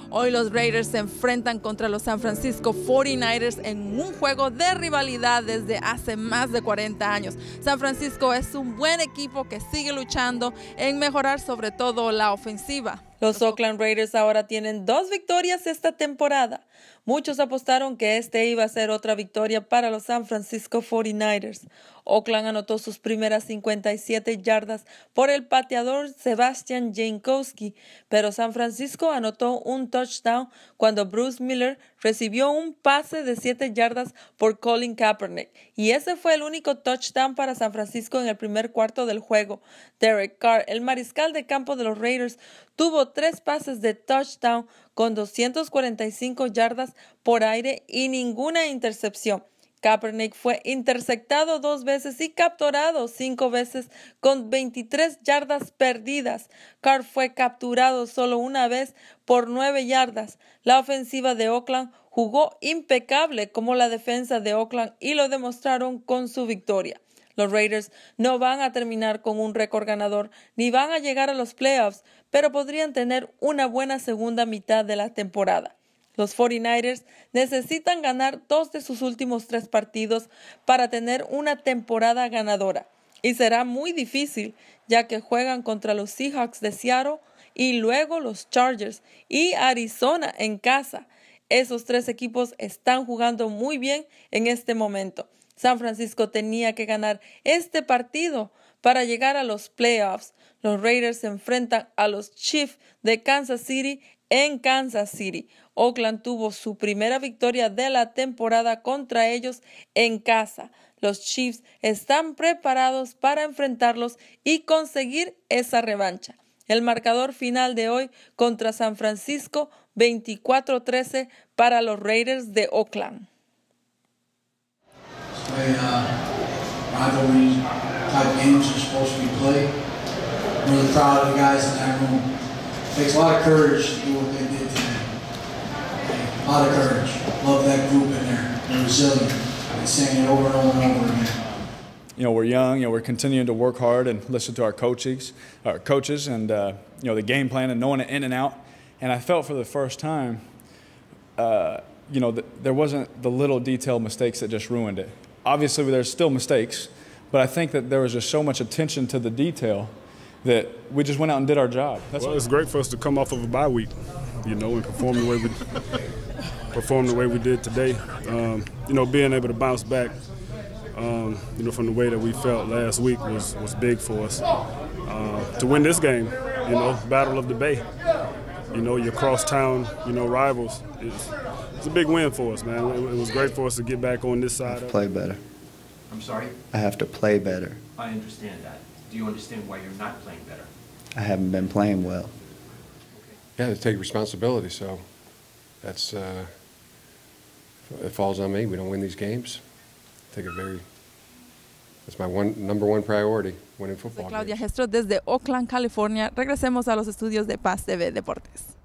Hoy los Raiders se enfrentan contra los San Francisco 49ers en un juego de rivalidad desde hace más de 40 años. San Francisco es un buen equipo que sigue luchando en mejorar sobre todo la ofensiva. Los Oakland Raiders ahora tienen 2 victorias esta temporada. Muchos apostaron que este iba a ser otra victoria para los San Francisco 49ers. Oakland anotó sus primeras 57 yardas por el pateador Sebastian Jankowski, pero San Francisco anotó un touchdown cuando Bruce Miller recibió un pase de 7 yardas por Colin Kaepernick. Y ese fue el único touchdown para San Francisco en el primer cuarto del juego. Derek Carr, el mariscal de campo de los Raiders, tuvo 3 pases de touchdown con 245 yardas por aire y ninguna intercepción. Kaepernick fue interceptado 2 veces y capturado 5 veces con 23 yardas perdidas. Carr fue capturado solo una vez por 9 yardas. La ofensiva de Oakland jugó impecable como la defensa de Oakland y lo demostraron con su victoria. Los Raiders no van a terminar con un récord ganador ni van a llegar a los playoffs, pero podrían tener una buena segunda mitad de la temporada. Los 49ers necesitan ganar 2 de sus últimos 3 partidos para tener una temporada ganadora. Y será muy difícil, ya que juegan contra los Seahawks de Seattle y luego los Chargers y Arizona en casa. Esos 3 equipos están jugando muy bien en este momento. San Francisco tenía que ganar este partido para llegar a los playoffs. Los Raiders se enfrentan a los Chiefs de Kansas City en Kansas City. Oakland tuvo su primera victoria de la temporada contra ellos en casa. Los Chiefs están preparados para enfrentarlos y conseguir esa revancha. El marcador final de hoy contra San Francisco, 24-13 para los Raiders de Oakland. Rivalry type games are supposed to be played. I'm really proud of the guys in that room. It takes a lot of courage to do what they did today. A lot of courage. Love that group in there. They're resilient. I've been saying it over and over and over again. You know, we're young. You know, we're continuing to work hard and listen to our coaches, and you know, the game plan and knowing it in and out. And I felt for the first time, you know, there wasn't the little detailed mistakes that just ruined it. Obviously, there's still mistakes, but I think that there was just so much attention to the detail that we just went out and did our job. Well, it's great for us to come off of a bye week, you know, and perform the way we did today. You know, being able to bounce back, you know, from the way that we felt last week was big for us. To win this game, you know, Battle of the Bay, you know, your crosstown, you know, rivals. It's a big win for us, man. It was great for us to get back on this side. I have to play better. I'm sorry? I have to play better. I understand that. Do you understand why you're not playing better? I haven't been playing well. Okay. Yeah, to take responsibility, so that's it falls on me. We don't win these games. That's my number one priority, winning football games. Claudia Gestro desde Oakland, California. Regresemos a los estudios de Paz TV Deportes.